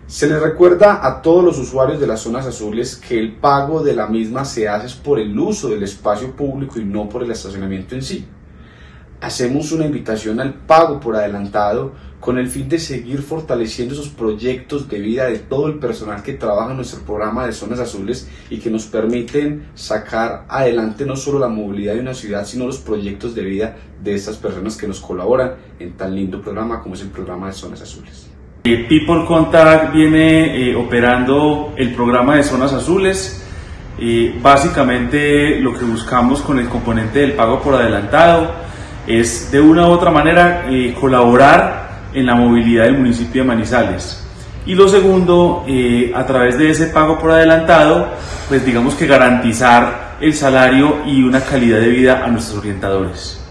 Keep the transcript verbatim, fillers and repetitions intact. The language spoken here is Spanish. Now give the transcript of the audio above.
Se les recuerda a todos los usuarios de las zonas azules que el pago de la misma se hace por el uso del espacio público y no por el estacionamiento en sí. Hacemos una invitación al pago por adelantado con el fin de seguir fortaleciendo esos proyectos de vida de todo el personal que trabaja en nuestro programa de zonas azules y que nos permiten sacar adelante no solo la movilidad de una ciudad, sino los proyectos de vida de estas personas que nos colaboran en tan lindo programa como es el programa de zonas azules. People Contact viene eh, operando el programa de zonas azules. Eh, básicamente lo que buscamos con el componente del pago por adelantado es de una u otra manera eh, colaborar en la movilidad del municipio de Manizales. Y lo segundo, eh, a través de ese pago por adelantado, pues digamos que garantizar el salario y una calidad de vida a nuestros orientadores.